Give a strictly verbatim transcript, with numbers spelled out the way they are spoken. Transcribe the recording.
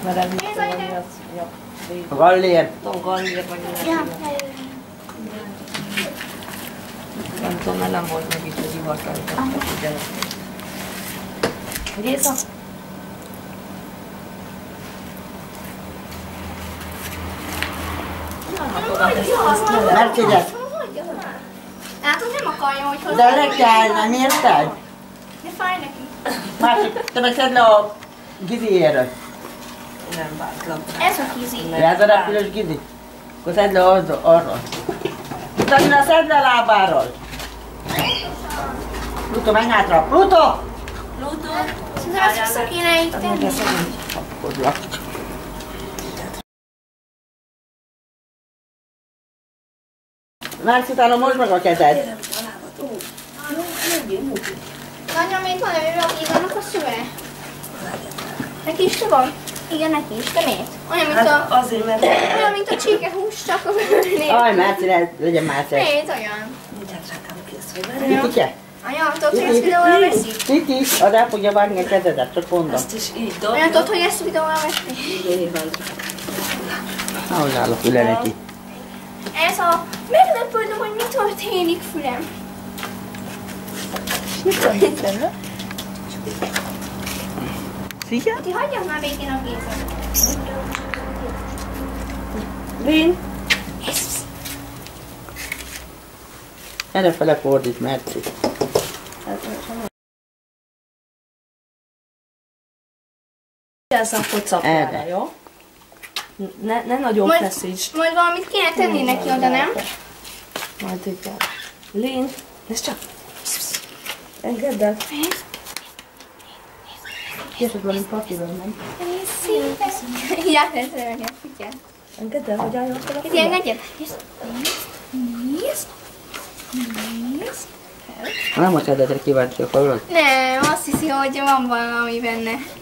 Mert elhiszem, hogy az... A gallér. A gallér, vagy ilyen. Nem tudom, mert nem volt meg itt a hivatal. Géza? Mercedes. Hát, hogy nem akarja, hogy hozzá. De le kell, nem érted? De fáj neki. Másik, te meg szedd le a giziéről. Nem bártlam. Ez a kizi. Ez a repülős gizi. Akkor szedd le az, arról. Utána szedd le lábáról. Pluto, menj hátra. Pluto! Pluto. Szerintem ezt vissza kéne itt tenni. Kapkodlak. Mársz, utána most meg a kezed. Anya, még van ő, aki vannak a szüve? Neki is van? Igen, neki is. De miért? Olyan, mint a... Azért, mert... Olyan, mint a csirkehús, csak a nélkül. Aj, Márci, legyen Márci. Miért olyan? Mindjárt rákám kész, hogy Titike? Anya, tudod, hogy ezt videóra veszik? Titi, az el fogja vágni a kezedet, csak mondom. Azt is így dobja. Anya, tudod, hogy ezt videóra veszik? Nyilván. Ahogy áll a füle neki. Ez a... Meglepődöm, hogy mi történik, fülem. Szia? Ti hagyjak már békén a Gézát. Lén. Errefele fordít, Merci. Ez a kocapjára, jó? Ne, ne nagyon Majd, feszítsd. majd valamit kéne tenni neki oda, nem? Majd igen. Lén, nézd csak. Engedd el. Kérdezd valami papíron, nem? Szépen. Jár ezzel a fityát. Engedd el, hogy álljon fel a Kiti, engedjen. Nézd, nézd, nézd. Nem a kezedre kíváncsiak, hallod? Nem, azt hiszi, hogy van valami benne.